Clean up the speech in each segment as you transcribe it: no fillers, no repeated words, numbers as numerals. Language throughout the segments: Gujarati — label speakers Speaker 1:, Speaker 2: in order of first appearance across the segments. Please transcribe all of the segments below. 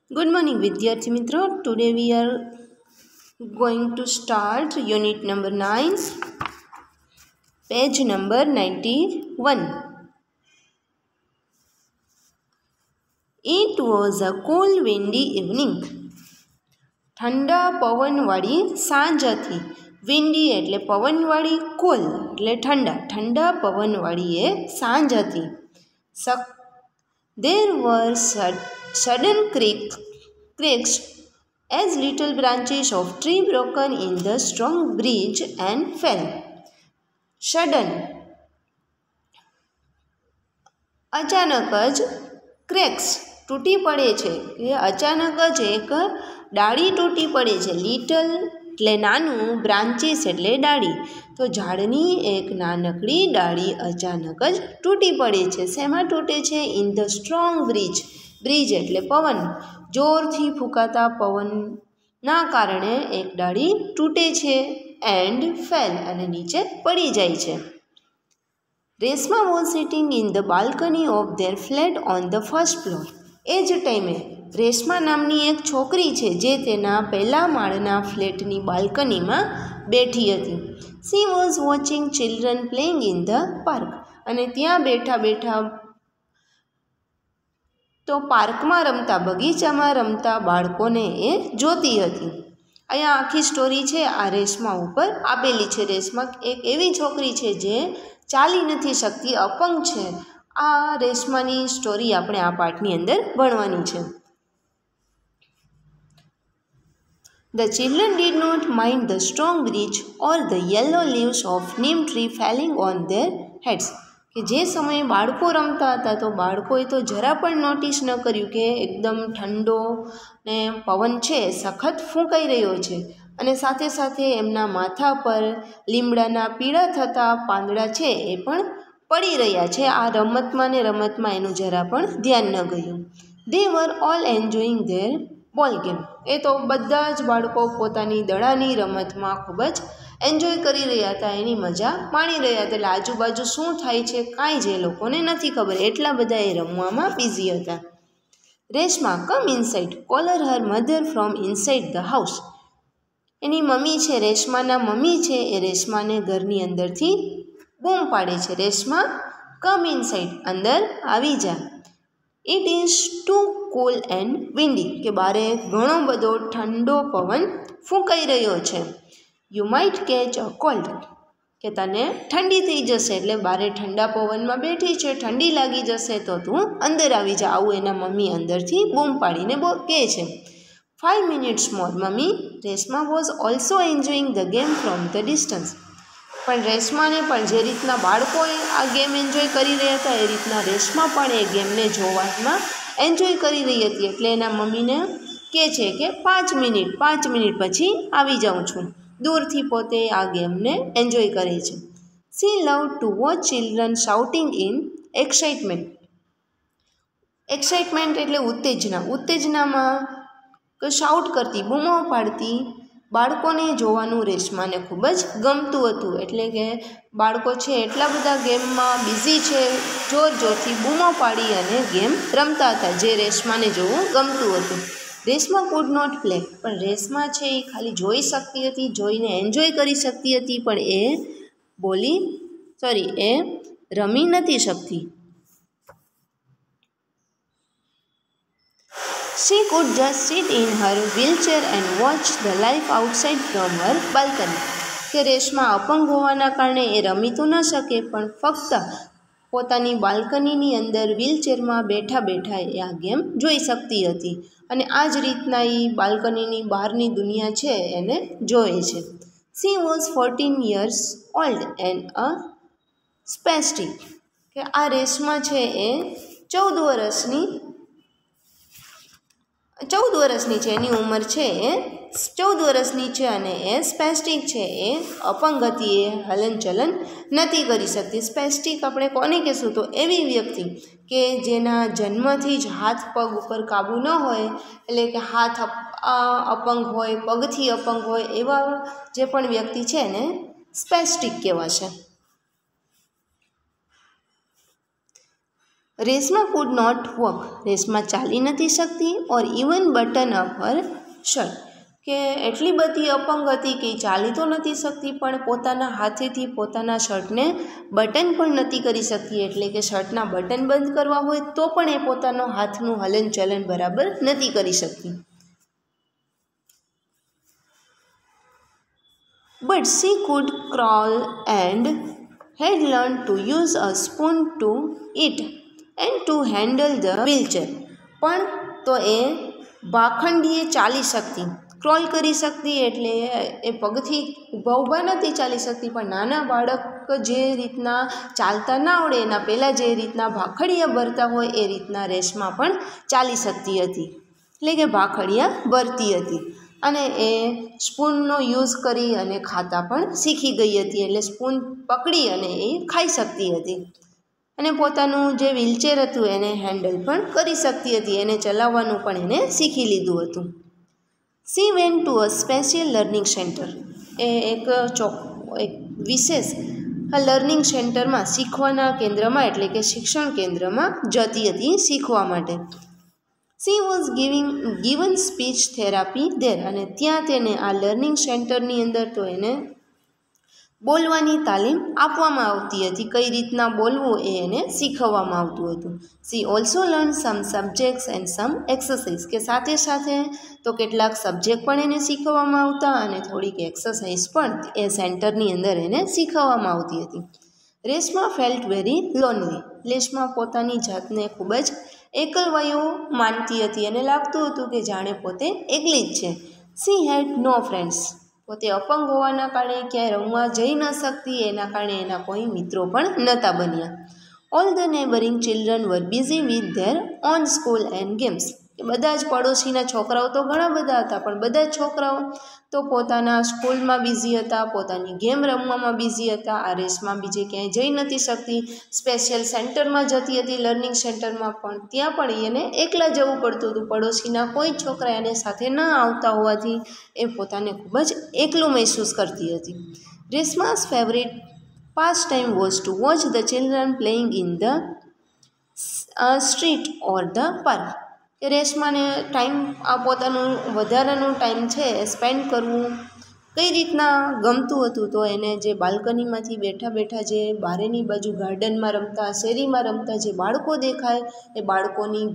Speaker 1: Good morning, Vidyarthi Mitro. Today we are going to start unit number 9, page number 91. It was a cold, windy evening. ઠંડા પવનવાળી સાંજ હતી. વિન્ડી એટલે પવનવાળી, કોલ એટલે ઠંડા. ઠંડા પવનવાળી એ સાંજ હતી. There were sudden cracks as little branches of tree broken in the strong breeze and fell. Sudden અચાનક જ ક્રેક્સ તૂટી પડે છે કે અચાનક જ એક ડાળી તૂટી પડે છે. લિટલ એટલે નાનું, બ્રાન્ચીસ એટલે ડાળી. તો ઝાડની એક નાનકડી ડાળી અચાનક જ તૂટી પડે છે. શેમાં તૂટે છે? In the strong breeze. Breeze એટલે પવન. જોરથી ફૂંકાતા પવનના કારણે એક ડાળી તૂટે છે. એન્ડ ફેલ અને નીચે પડી જાય છે. Reshma was sitting in the balcony of their flat on the first floor. એ જ ટાઈમે રેશમા નામની એક છોકરી છે જે તેના પહેલા માળના ફ્લેટની બાલ્કનીમાં બેઠી હતી. She was watching children playing in the park. અને ત્યાં બેઠા બેઠા તો પાર્કમાં રમતા, બગીચામાં રમતા બાળકોને એ જોતી હતી. અહીંયા આખી સ્ટોરી છે આ રેશમા ઉપર આપેલી છે. રેશમા એક એવી છોકરી છે જે ચાલી નથી શકતી, અપંગ છે. આ રેશમાની સ્ટોરી આપણે આ પાઠની અંદર ભણવાની છે. The children did not mind the strong breeze or the yellow leaves of neem tree falling on their heads. કે જે સમયે બાળકો રમતા હતા તો બાળકોએ તો જરા પણ નોટિસ ન કર્યું કે એકદમ ઠંડો ને પવન છે સખત ફૂંકાઈ રહ્યો છે અને સાથે સાથે એમના માથા પર લીમડાના પીળા થતા પાંદડા છે એ પણ પડી રહ્યા છે. આ રમતમાં ને રમતમાં એનું જરા પણ ધ્યાન ન ગયું. They were all enjoying their ball game. એ તો બધા જ બાળકો પોતાની દડાની રમતમાં ખૂબ જ એન્જોય કરી રહ્યા હતા, એની મજા માણી રહ્યા હતા. એટલે આજુબાજુ શું થાય છે કાંઈ જ એ લોકોને નથી ખબર, એટલા બધા એ રમવામાં બિઝી હતા. Reshma come inside called her mother from inside the house. એની મમ્મી છે, રેશમાના મમ્મી છે, એ રેશમાને ઘરની અંદરથી બૂમ પાડે છે. રેશમા કમ ઇનસાઇડ, અંદર આવી જા. It is too cool and windy. કે બારે ઘણો બધો ઠંડો પવન ફૂંકાઈ રહ્યો છે. You might catch a cold. કે તને ઠંડી થઈ જશે, એટલે બારે ઠંડા પવનમાં બેઠી છે, ઠંડી લાગી જશે તો તું અંદર આવી જા. આવું એના મમ્મી અંદરથી બૂમ પાડીને કહે છે. 5 minutes more, mummy. Reshma was also enjoying the game from the distance. પણ રેશમાને પણ જે રીતના બાળકોએ આ ગેમ એન્જોય કરી રહ્યા હતા એ રીતના રેશમા પણ એ ગેમને જોવામાં એન્જોય કરી રહી હતી. એટલે એના મમ્મીને કહે છે કે 5 મિનિટ પછી આવી જાઉં છું. દૂરથી પોતે આ ગેમને એન્જોય કરે છે. She love to watch children shouting in excitement. Excitement એટલે ઉત્તેજના. ઉત્તેજનામાં શાઉટ કરતી, બૂમો પાડતી બાળકોને જોવાનું રેશમાને ખૂબ જ ગમતું હતું. એટલે કે બાળકો છે એટલા બધા ગેમમાં બિઝી છે, જોરથી બૂમો પાડી અને ગેમ રમતા હતા, જે રેશમાને જોવું ગમતું હતું. Reshma could not play. પણ રેશમા છે એ ખાલી જોઈ શકતી હતી, જોઈને એન્જોય કરી શકતી હતી, પણ એ રમી નથી શકતી. She could just sit in her wheelchair and watch the life outside from her balcony. કે રેશમા અપંગ હોવાના કારણે એ રમી તો ન શકે, પણ ફક્ત પોતાની બાલ્કનીની અંદર વ્હીલચેરમાં બેઠા બેઠા એ આ ગેમ જોઈ શકતી હતી. અને આ જ રીતના એ બાલ્કનીની બહારની દુનિયા છે એને જોએ છે. She was 14 years old and a spastic. કે આ રેશમા છે એ 14 વર્ષની છે, એની ઉંમર છે એ 14 વર્ષની છે અને એ સ્પેસ્ટિક છે, એ અપંગ હતી, એ હલનચલન નથી કરી શકતી. સ્પેસ્ટિક આપણે કોને કહેશું? તો એવી વ્યક્તિ કે જેના જન્મથી જ હાથ પગ ઉપર કાબૂ ન હોય, એટલે કે હાથ અપંગ હોય, પગથી અપંગ હોય, એવા જે પણ વ્યક્તિ છે એને સ્પેસ્ટિક કહેવાશે. Reshma could not walk, Reshma ચાલી નથી શકતી, or even button up her shirt, કે એટલી બધી અપંગ હતી કે ચાલી તો નથી શકતી પણ પોતાના હાથેથી પોતાના શર્ટને બટન પણ નથી કરી શકતી, એટલે કે શર્ટના બટન બંધ કરવા હોય તો પણ એ પોતાનો હાથનું હલનચલન બરાબર નથી કરી શકતી. But she could crawl and had learned to use a spoon to eat and to handle the wheelchair. પણ તો એ ભાખંડીએ ચાલી શકતી, ક્રોલ કરી શકતી, એટલે એ પગથી ઊભા નથી ચાલી શકતી, પણ નાના બાળક જે રીતના ચાલતા ના આવડે એના પહેલાં જે રીતના ભાખડિયા ભરતા હોય એ રીતના રેશમા પણ ચાલી શકતી હતી, એટલે કે ભાખડિયા ભરતી હતી. અને એ સ્પૂનનો યુઝ કરી અને ખાતા પણ શીખી ગઈ હતી, એટલે સ્પૂન પકડી અને એ ખાઈ શકતી હતી. અને પોતાનું જે વ્હીલચેર હતું એને હેન્ડલ પણ કરી શકતી હતી, એને ચલાવવાનું પણ એને શીખી લીધું હતું. She went to a special learning centre, એ એક વિશેષ લર્નિંગ સેન્ટરમાં, શીખવાના કેન્દ્રમાં, એટલે કે શિક્ષણ કેન્દ્રમાં જતી હતી શીખવા માટે. She was given speech therapy there, અને ત્યાં તેને આ લર્નિંગ સેન્ટરની અંદર તો એને બોલવાની તાલીમ આપવામાં આવતી હતી, કઈ રીતના બોલવું એ એને શીખવવામાં આવતું હતું. She also learn some subjects and some exercise, કે સાથે સાથે તો કેટલાક સબ્જેક્ટ પણ એને શીખવવામાં આવતા અને થોડીક એક્સરસાઇઝ પણ એ સેન્ટરની અંદર એને શીખવવામાં આવતી હતી. Reshma felt very lonely, Reshma પોતાની જાતને ખૂબ જ એકલવાયો માનતી હતી અને લાગતું હતું કે જાણે પોતે એકલી જ છે. સી હેડ નો ફ્રેન્ડ્સ, પોતે અપંગ હોવાના કારણે ક્યાંય રમવા જઈ ન શકતી, એના કારણે એના કોઈ મિત્રો પણ નહોતા બન્યા. All the neighbouring children were busy with their own school and games, કે બધા જ પડોશીના છોકરાઓ તો ઘણા બધા હતા, પણ બધા જ છોકરાઓ તો પોતાના સ્કૂલમાં બિઝી હતા, પોતાની ગેમ રમવામાં બિઝી હતા. આ રેશમા બીજે ક્યાંય જઈ નથી શકતી, સ્પેશિયલ સેન્ટરમાં જતી હતી, લર્નિંગ સેન્ટરમાં, પણ ત્યાં પણ એને એકલા જવું પડતું હતું, પડોશીના કોઈ છોકરા એને સાથે ન આવતા હોવાથી એ પોતાને ખૂબ જ એકલું મહેસૂસ કરતી હતી. Reshma's favourite pastime was to watch the children playing in the street or the park, કે રેશમાને પોતાનું વધારાનું ટાઈમ છે એ સ્પેન્ડ કરવું કઈ રીતના ગમતું હતું, તો એને જે બાલ્કનીમાંથી બેઠા બેઠા જે બારેની બાજુ ગાર્ડનમાં રમતા, શેરીમાં રમતા જે બાળકો દેખાય એ બાળકોની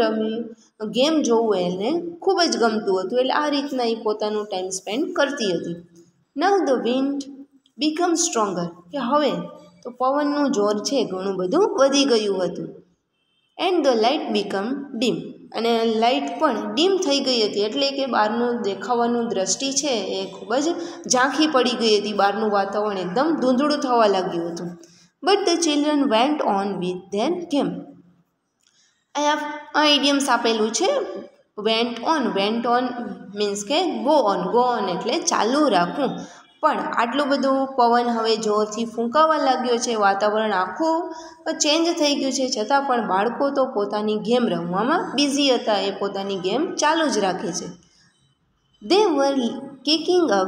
Speaker 1: ગેમ જોવું એને ખૂબ જ ગમતું હતું, એટલે આ રીતના એ પોતાનું ટાઈમ સ્પેન્ડ કરતી હતી. Now the wind become stronger, કે હવે તો પવનનું જોર છે ઘણું બધું વધી ગયું હતું. And the light become dim, અને લાઇટ પણ ડીમ થઈ ગઈ હતી, એટલે કે બહારનું દેખાવાનું દ્રષ્ટિ છે એ ખૂબ જ ઝાંખી પડી ગઈ હતી, બહારનું વાતાવરણ એકદમ ધૂંધળું થવા લાગ્યું હતું. But the children went on with their game, અહીંયા ઇડિયમ્સ આપેલું છે વેન્ટ ઓન મીન્સ કે ગો ઓન એટલે ચાલુ રાખવું. પણ આટલું બધું પવન હવે જોરથી ફૂંકાવા લાગ્યો છે, વાતાવરણ આખું ચેન્જ થઈ ગયું છે, છતાં પણ બાળકો તો પોતાની ગેમ રમવામાં બિઝી હતા, એ પોતાની ગેમ ચાલુ જ રાખે છે. They were kicking a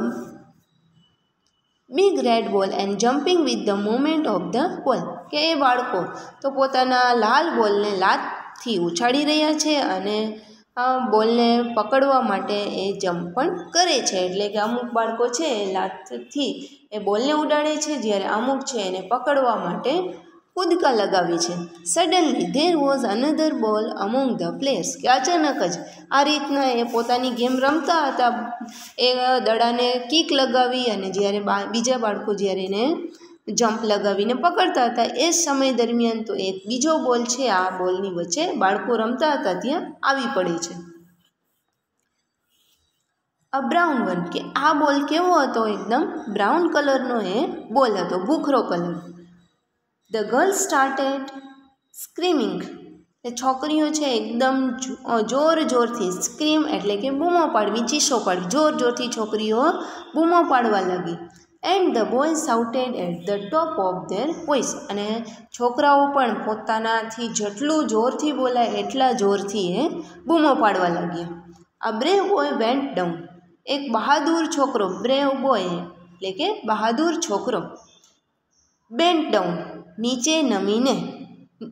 Speaker 1: big red ball and jumping with the moment of the ball, કે એ બાળકો તો પોતાના લાલ બોલને લાતથી ઉછાળી રહ્યા છે અને બોલને પકડવા માટે એ જમ્પ પણ કરે છે, એટલે કે અમુક બાળકો છે એ લાતથી એ બોલને ઉડાડે છે, જ્યારે અમુક છે એને પકડવા માટે કૂદકા લગાવે છે. Suddenly there was another ball among the players, કે અચાનક જ આ રીતના એ પોતાની ગેમ રમતા હતા, એ દડાને કિક લગાવી અને જ્યારે બીજા બાળકો જ્યારે એને જમ્પ લગાવીને પકડતા હતા એ સમય દરમિયાન તો એક બીજો બોલ છે આ બોલની વચ્ચે બાળકો રમતા હતા ત્યાં આવી પડે છે. અ બ્રાઉન વન, કે આ બોલ કેવો હતો, એકદમ બ્રાઉન કલરનો એ બોલ હતો, ભૂખરો colour. The girl started screaming, એ છોકરીઓ છે એકદમ જોરથી, સ્ક્રીમ એટલે કે બૂમો પાડવી, ચીસો પાડવી, જોરથી છોકરીઓ બૂમો પાડવા લાગી. And the boy shouted at the top of their voice, અને છોકરાઓ પણ પોતાનાથી જેટલું જોરથી બોલાય એટલા જોરથી એ બૂમો પાડવા લાગ્યા. આ બ્રેવ બોય વેન્ટ ડાઉન, એક બહાદુર છોકરો, બ્રેવ બોય એટલે કે બહાદુર છોકરો, બેન્ટ ડાઉન નીચે નમીને,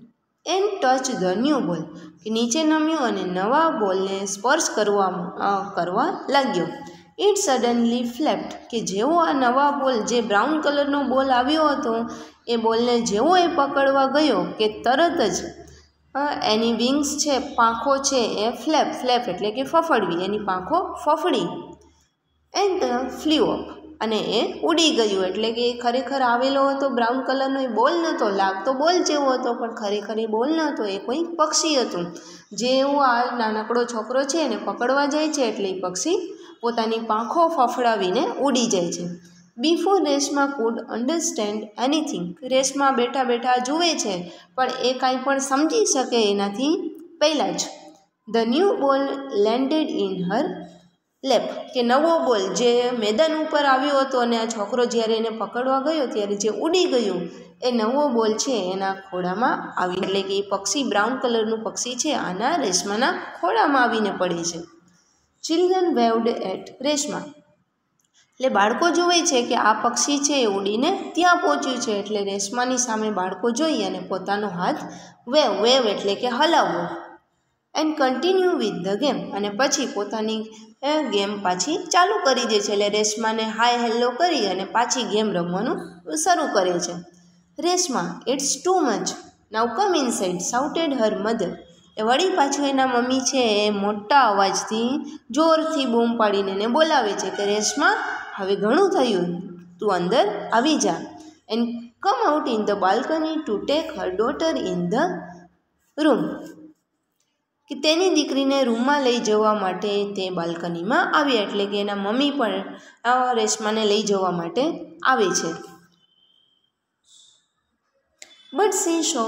Speaker 1: and touch the new ball, કે નીચે નમ્યો અને નવા બોલને સ્પર્શ કરવા લાગ્યો. ઇટ સડનલી ફ્લેપ્ડ, કે જેવો આ નવા બોલ જે બ્રાઉન કલરનો બોલ આવ્યો હતો એ બોલને જેવો એ પકડવા ગયો કે તરત જ એની વિંગ્સ છે, પાંખો છે એ ફ્લેપ એટલે કે ફફડવી, એની પાંખો ફફડી. એન્ડ ફ્લ્યુ અપ, અને એ ઉડી ગયું. એટલે કે એ ખરેખર આવેલો હતો બ્રાઉન કલરનો એ બોલ નહોતો, લાગતો બોલ જેવો હતો પણ ખરેખર એ બોલ નહોતો, એ કોઈ પક્ષી હતું. જેવો આ નાનકડો છોકરો છે એને પકડવા જાય છે એટલે એ પક્ષી પોતાની પાંખો ફફડાવીને ઉડી જાય છે. Before Reshma could understand anything, Reshma બેઠા બેઠા જુએ છે પણ એ કાંઈ પણ સમજી શકે એનાથી પહેલાં જ the new ball landed in her lap, કે નવો બોલ જે મેદાન ઉપર આવ્યો હતો અને આ છોકરો જ્યારે એને પકડવા ગયો ત્યારે જે ઉડી ગયું એ નવો બોલ છે એના ખોળામાં આવી, એટલે કે એ પક્ષી બ્રાઉન કલરનું પક્ષી છે આના રેશમાના ખોળામાં આવીને પડે છે. ચિલ્ડ્રન વેવડ એટ રેશમા, એટલે બાળકો જુએ છે કે આ પક્ષી છે એ ઉડીને ત્યાં પહોંચ્યું છે એટલે રેશમાની સામે બાળકો જોઈ અને પોતાનો હાથ વેવ એટલે કે હલાવવો. And continue with the game, અને પછી પોતાની ગેમ પાછી ચાલુ કરી દે છે. એટલે રેશમાને હાય હેલો કરી અને પાછી ગેમ રમવાનું શરૂ કરે છે. Reshma, it's too much, now come inside, shouted her mother, એ વળી પાછું એના મમ્મી છે એ મોટા અવાજથી જોરથી બૂમ પાડીને એને બોલાવે છે કે રેશમા, હવે ઘણું થયું, તું અંદર આવી જા. And come out in the balcony to take her daughter in the room, કે તેની દીકરીને રૂમમાં લઈ જવા માટે તે બાલ્કનીમાં આવી, એટલે કે એના મમ્મી પણ રેશમાને લઈ જવા માટે આવે છે. But she saw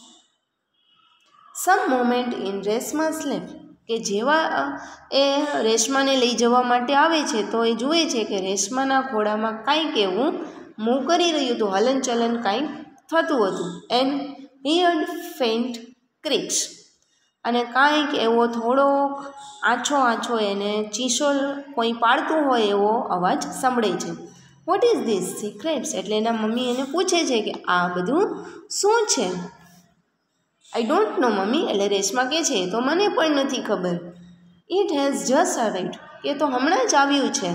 Speaker 1: some moment in Reshma's lap, કે જેવા એ રેશમાને લઈ જવા માટે આવે છે તો એ જુએ છે કે રેશમાના ખોળામાં કાંઈક એવું મૂવ કરી રહ્યું હતું, હલનચલન કાંઈક થતું હતું. એન્ડ હિયર્ડ ફેઇન્ટ ક્રિક્સ, અને કાંઈક એવો થોડોક આછો એને ચીસો કોઈ પાડતું હોય એવો અવાજ સંભળે છે. વોટ ઇઝ ધીસ સિક્રેટ્સ, એટલે એના મમ્મી એને પૂછે છે કે આ બધું શું છે. આઈ ડોન્ટ નો મમ્મી, એટલે રેશમા કહે છે તો મને પણ નથી ખબર. ઇટ હેઝ જસ્ટ અરાઇવ્ડ, કે તો હમણાં જ આવ્યું છે.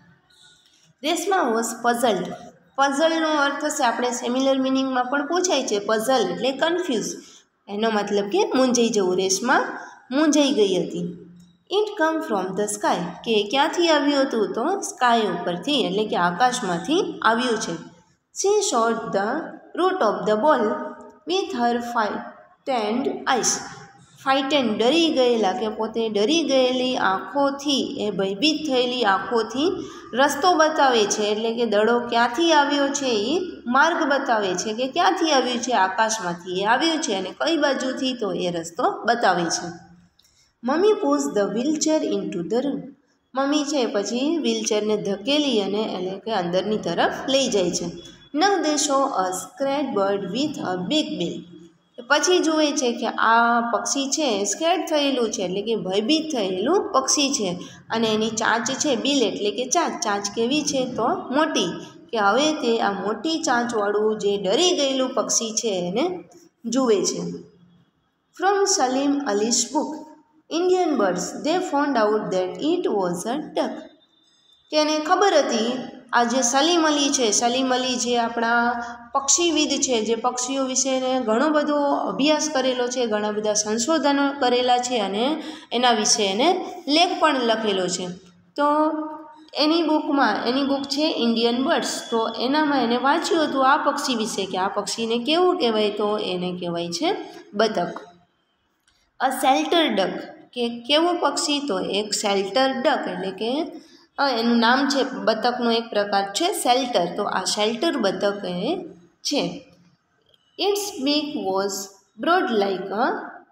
Speaker 1: રેશમા વોઝ પઝલ્ડ, પઝલનો અર્થ છે આપણે સિમિલર મિનિંગમાં પણ પૂછાય છે. પઝલ એટલે કન્ફ્યુઝ, એનો મતલબ કે મૂંઝાઈ જવું. રેશમા મૂંઝાઈ ગઈ હતી. It come from the sky, કે ક્યાંથી આવ્યું હતું તો સ્કાય ઉપરથી એટલે કે આકાશમાંથી આવ્યું છે. She shot the route of the ball with her frightened eyes, frightened ડરી ગયેલા, કે પોતે ડરી ગયેલી આંખોથી, એ ભયભીત થયેલી આંખોથી રસ્તો બતાવે છે. એટલે કે દડો ક્યાંથી આવ્યો છે એ માર્ગ બતાવે છે, કે ક્યાંથી આવ્યું છે, આકાશમાંથી એ આવ્યું છે અને કઈ બાજુથી તો એ રસ્તો બતાવે છે. Mummy push the wheelchair into the room, mummy છે પછી વ્હીલચેરને ધકેલી અને એટલે કે અંદરની તરફ લઈ જાય છે. Now they saw a scared bird with a big bill, પછી જુએ છે કે આ પક્ષી છે સ્કેર્ડ થયેલું છે એટલે કે ભયભીત થયેલું પક્ષી છે અને એની ચાંચ છે બિલ એટલે કે ચાંચ કેવી છે તો મોટી, કે હવે તે આ મોટી ચાંચવાળું જે ડરી ગયેલું પક્ષી છે એને જુએ છે. From Salim Ali's book Indian birds they found out that it was a duck, કે એને ખબર હતી આ જે સલીમ અલી છે, સલીમ અલી જે આપણા પક્ષીવિદ છે, જે પક્ષીઓ વિશે ઘણો બધો અભ્યાસ કરેલો છે, ઘણા બધા સંશોધનો કરેલા છે અને એના વિશે એને લેખ પણ લખેલો છે. તો એની બુક છે ઇન્ડિયન બર્ડ્સ, તો એનામાં એને વાંચ્યું હતું આ પક્ષી વિશે કે આ પક્ષીને કેવું કહેવાય, તો એને કહેવાય છે બતક. અ શેલ્ટર ડક, કે કેવું પક્ષી, તો એક શેલ્ટર ડક એટલે કે એનું નામ છે બતકનો એક પ્રકાર છે શેલ્ટર, તો આ શેલ્ટર બતક એ છે. Its beak was broad like a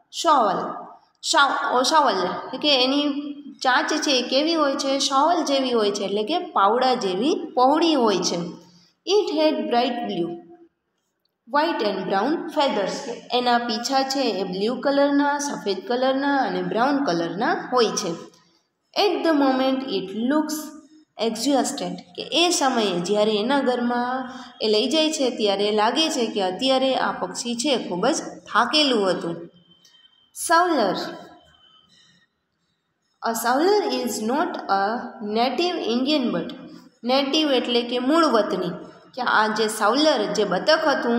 Speaker 1: shovel, કે એની ચાંચ છે એ કેવી હોય છે, શાવલ જેવી હોય છે એટલે કે પાવડા જેવી પહોળી હોય છે. It had bright blue white and brown feathers, એના પીછા છે એ બ્લુ કલરના, સફેદ કલરના અને બ્રાઉન કલરના હોય છે. At the moment it looks exhausted કે એ સમયે જ્યારે એના ઘરમાં એ લઈ જાય છે ત્યારે લાગે છે કે અત્યારે આ પક્ષી છે ખૂબ જ થાકેલું હતું. Shoveler. A shoveler is not a native Indian bird. Native એટલે કે મૂળ વતની, કે આ જે સાઉલર જે બતક હતું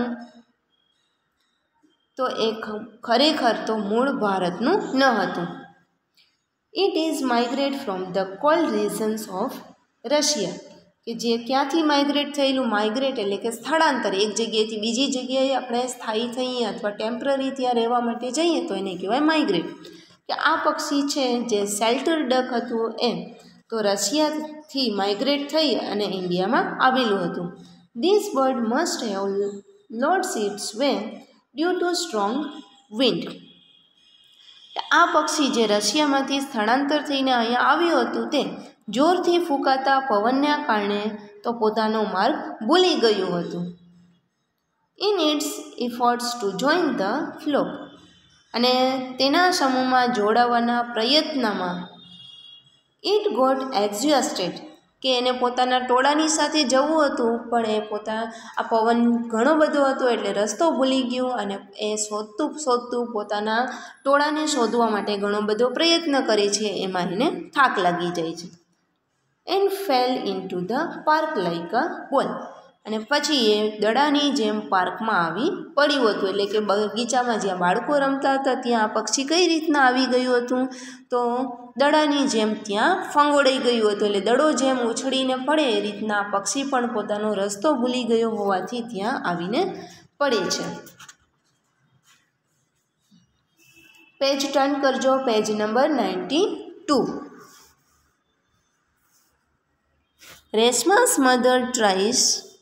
Speaker 1: તો એ ખરેખર તો મૂળ ભારતનું ન હતું. It is migrate from the cold regions of Russia, કે જે ક્યાંથી માઇગ્રેટ થયેલું, માઇગ્રેટ એટલે કે સ્થળાંતર, એક જગ્યાએથી બીજી જગ્યાએ આપણે સ્થાયી થઈએ અથવા ટેમ્પરરી ત્યાં રહેવા માટે જઈએ તો એને કહેવાય માઇગ્રેટ. કે આ પક્ષી છે જે શેલ્ટર ડક હતું એ તો રશિયાથી માઇગ્રેટ થઈ અને ઇન્ડિયામાં આવેલું હતું. This bird must have lost its way due to strong wind. આ પક્ષી જે રશિયામાંથી સ્થળાંતર થઈને અહીંયા આવ્યું હતું તે જોરથી ફૂંકાતા પવનના કારણે તો પોતાનો માર્ગ ભૂલી ગયું હતું. In its efforts to join the flock, અને તેના સમૂહમાં જોડાવાના પ્રયત્નમાં ઇટ ગોટ એક્ઝ્યુસ્ટેડ, કે એને પોતાના ટોળાની સાથે જવું હતું પણ એ આ પવન ઘણો બધો હતો એટલે રસ્તો ભૂલી ગયો અને એ શોધતું પોતાના ટોળાને શોધવા માટે ઘણો બધો પ્રયત્ન કરે છે, એમાં એને થાક લાગી જાય છે. And fell into the park like a ball, અને પછી એ દડાની જેમ પાર્કમાં આવી પડ્યું હતું, એટલે કે બગીચામાં જ્યાં બાળકો રમતા હતા ત્યાં આ પક્ષી કઈ રીતના આવી ગયું હતું તો દડાની જેમ ત્યાં ફંગોળાઈ ગયું હતું, એટલે દડો જેમ ઉછળીને પડે એ રીતના આ પક્ષી પણ પોતાનો રસ્તો ભૂલી ગયો હોવાથી ત્યાં આવીને પડે છે. પેજ ટર્ન કરજો, page number 92. Reshma's mother tries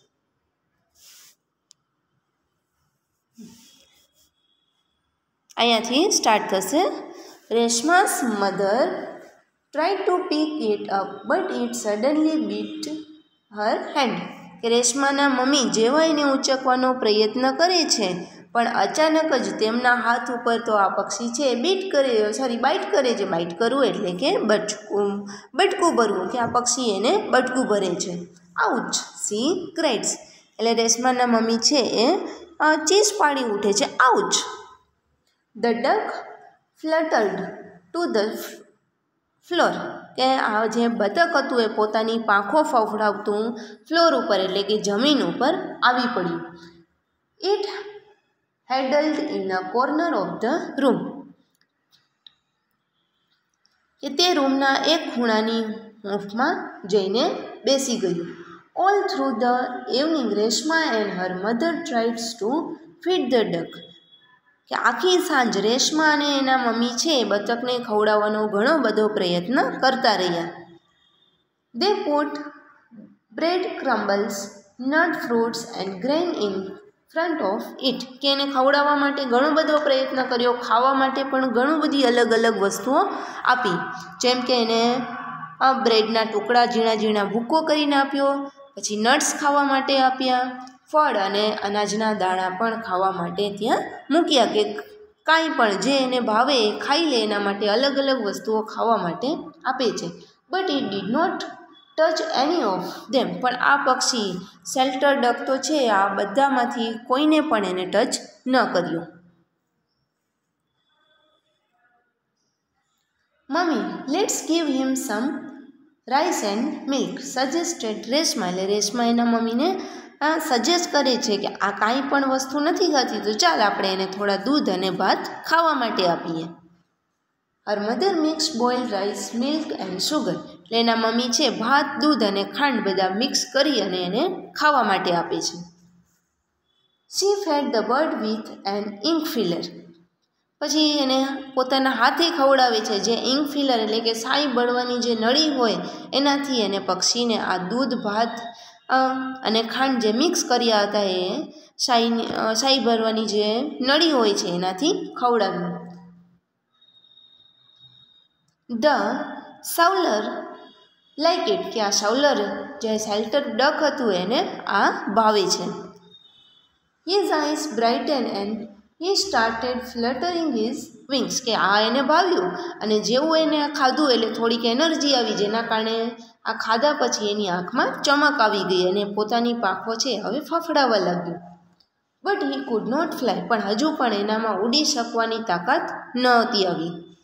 Speaker 1: અહીંયાથી સ્ટાર્ટ થશે. Reshma's mother tried to pick it up but it suddenly bit her hand. કે રેશમાના મમ્મી જેવા એને ઉંચકવાનો પ્રયત્ન કરે છે પણ અચાનક જ તેમના હાથ ઉપર તો આ પક્ષી છે બાઇટ કરે છે. બાઇટ કરવું એટલે કે બટકું ભરવું, કે આ પક્ષી એને બટકું ભરે છે. આઉચ સી ક્રાઇડ્સ, એટલે રેશમાના મમ્મી છે એ ચીસ પાડી ઉઠે છે, ouch. The duck fluttered to the floor, કે આ જે બતક હતું એ પોતાની પાંખો ફફડાવતું ફ્લોર ઉપર એટલે કે જમીન ઉપર આવી પડ્યું. It huddled in a corner of the room, કે તે રૂમના એક ખૂણાની હૂંફમાં જઈને બેસી ગયું. All through the evening Reshma and her mother tried to feed the duck, કે આખી સાંજ રેશમા અને એના મમ્મી છે એ બતકને ખવડાવવાનો ઘણો બધો પ્રયત્ન કરતા રહ્યા. They put bread crumbles, nut fruits and grain in front of it, કે એને ખવડાવવા માટે ઘણો બધો પ્રયત્ન કર્યો, ખાવા માટે પણ ઘણું બધી અલગ અલગ વસ્તુઓ આપી, જેમ કે એને બ્રેડના ટુકડા ઝીણા ઝીણા ભૂકો કરીને આપ્યો, પછી નટ્સ ખાવા માટે આપ્યા, ફળ અને અનાજના દાણા પણ ખાવા માટે ત્યાં મૂક્યા, કે કાંઈ પણ જે એને ભાવે એ ખાઈ લે એના માટે અલગ અલગ વસ્તુઓ ખાવા માટે આપે છે. But it did not touch any of them, પણ આ પક્ષી શેલ્ટર ડક તો છે આ બધામાંથી કોઈને પણ એને ટચ ન કર્યો. Mummy let's give him some rice and milk suggested Reshma, એટલે રેશમા એના મમ્મીને સજેસ્ટ કરે છે કે આ કાંઈ પણ વસ્તુ નથી ખાતી તો ચાલ આપણે એને થોડા દૂધ અને ભાત ખાવા માટે આપીએ. Her mother mix boiled rice milk and sugar, એટલે એના મમ્મી છે ભાત દૂધ અને ખાંડ બધા મિક્સ કરી અને એને ખાવા માટે આપે છે. She fed the bird with an ink filler, પછી એને પોતાના હાથે ખવડાવે છે, જે ઇંક ફિલર એટલે કે સાઈ બળવાની જે નળી હોય એનાથી એને પક્ષીને આ દૂધ ભાત અને ખાંડ જે મિક્સ કર્યા હતા એ સાઈ ભરવાની જે નળી હોય છે એનાથી ખવડાવ્યું. ધ સાઉલર લાઈક ઇટ, કે આ સાઉલર જે શેલ્ટર ડક હતું એને આ ભાવે છે. His eyes brighten and he started fluttering his wings કે આ એને ભાવ્યું અને જેવું એને આ ખાધું એટલે થોડીક એનર્જી આવી, જેના કારણે આ ખાધા પછી એની આંખમાં ચમક આવી ગઈ અને પોતાની પાંખો છે હવે ફફડાવા લાગ્યું. But he could not fly, પણ હજુ પણ એનામાં ઉડી શકવાની તાકાત ન હતી આવી.